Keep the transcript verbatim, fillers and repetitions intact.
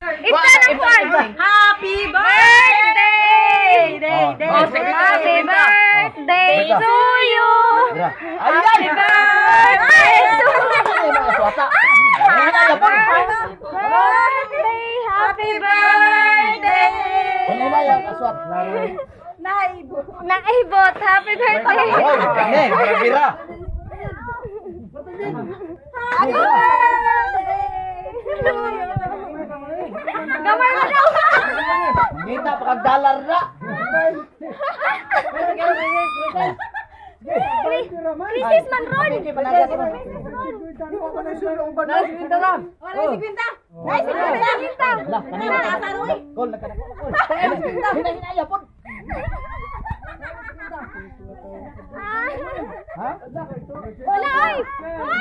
Ito na po. Happy birthday! Day, day, happy birthday to you! Happy birthday to you! Happy birthday! Naibot. Naibot. Happy birthday. Happy birthday. Gamay na daw. Kita pagdalar na. Krisis man ron. Nice pinta. Nice pinta. Nice pinta. Lah, kanina asaroy. Gol na kana. Nice pinta. Hina-hina yapon. Ha? Wala ay.